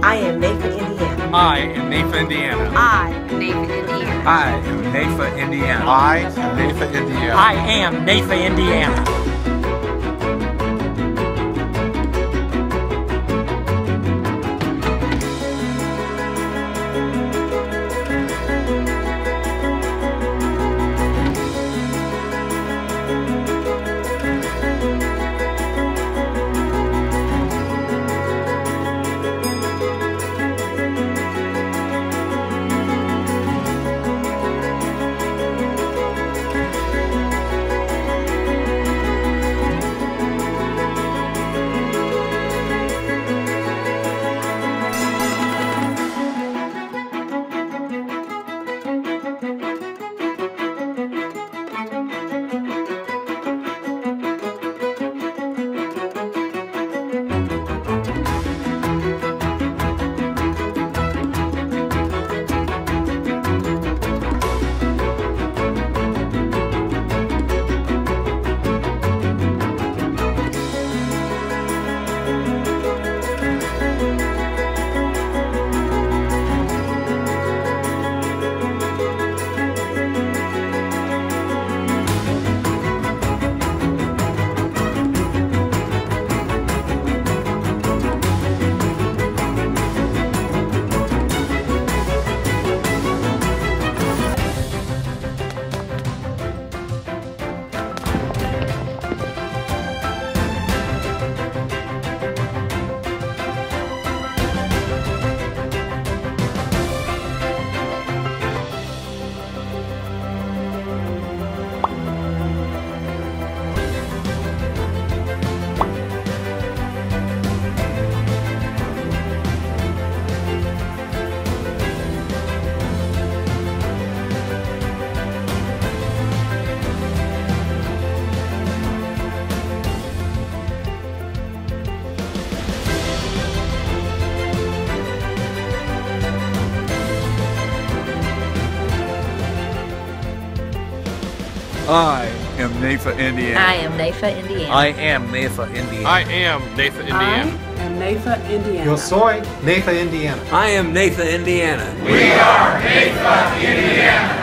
I am NAIFA-Indiana. I am NAIFA-Indiana. I am NAIFA-Indiana. I am NAIFA-Indiana. I am NAIFA-Indiana. I am NAIFA-Indiana. I am NAIFA-Indiana. I am NAIFA-Indiana. I am NAIFA-Indiana. I am NAIFA-Indiana. I am NAIFA-Indiana. Yo soy NAIFA-Indiana. I am NAIFA-Indiana. We are NAIFA-Indiana.